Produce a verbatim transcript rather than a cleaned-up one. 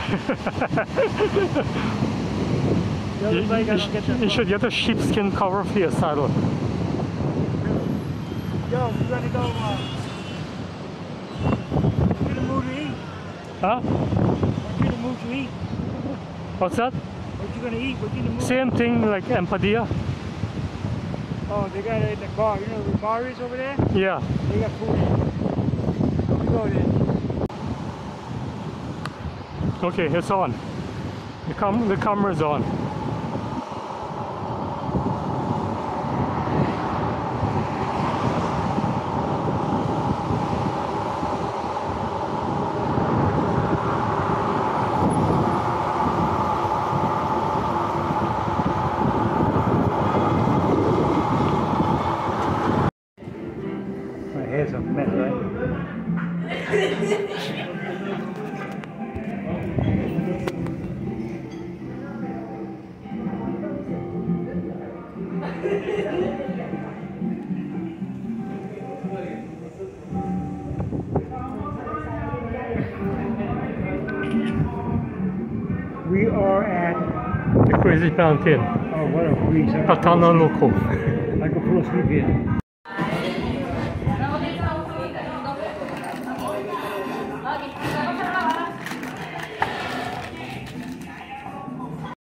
you, you, sh you should get a sheepskin cover for your saddle. Yo, you gonna go, uh, you gonna move to eat? Huh? What you gonna move to eat? What's that? What you gonna eat? What you gonna move? Same thing like empadilla. Oh, they got it in the bar. You know where the bar is over there? Yeah. They got food in. We go there. Okay, it's on. The, cam the camera's on. My hair's a mess, right? We are at The crazy plantain. oh what a breeze! Platano Loco. I could fall asleep here.